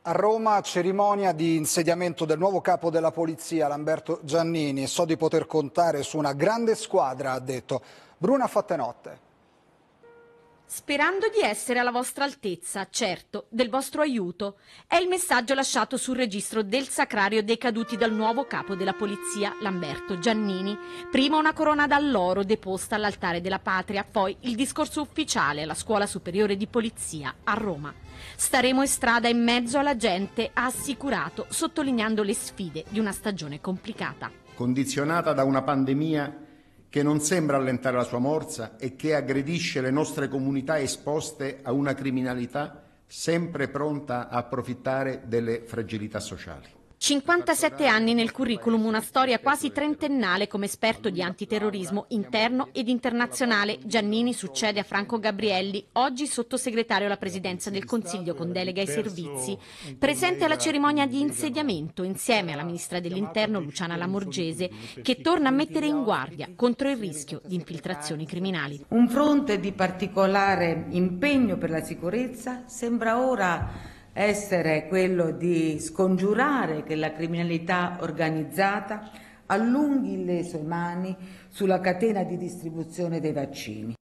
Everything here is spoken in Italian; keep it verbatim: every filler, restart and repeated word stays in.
A Roma, cerimonia di insediamento del nuovo capo della polizia, Lamberto Giannini. So di poter contare su una grande squadra, ha detto. Bruna Fattenotte. Sperando di essere alla vostra altezza, certo, del vostro aiuto. È il messaggio lasciato sul registro del sacrario dei caduti dal nuovo capo della polizia, Lamberto Giannini. Prima una corona d'alloro deposta all'altare della patria, poi il discorso ufficiale alla Scuola Superiore di Polizia a Roma. Staremo in strada in mezzo alla gente, ha assicurato, sottolineando le sfide di una stagione complicata. Condizionata da una pandemia che non sembra allentare la sua morsa e che aggredisce le nostre comunità esposte a una criminalità sempre pronta a approfittare delle fragilità sociali. cinquantasette anni nel curriculum, una storia quasi trentennale come esperto di antiterrorismo interno ed internazionale. Giannini succede a Franco Gabrielli, oggi sottosegretario alla Presidenza del Consiglio con delega ai servizi. Presente alla cerimonia di insediamento insieme alla Ministra dell'Interno Luciana Lamorgese, che torna a mettere in guardia contro il rischio di infiltrazioni criminali. Un fronte di particolare impegno per la sicurezza sembra ora essere quello di scongiurare che la criminalità organizzata allunghi le sue mani sulla catena di distribuzione dei vaccini.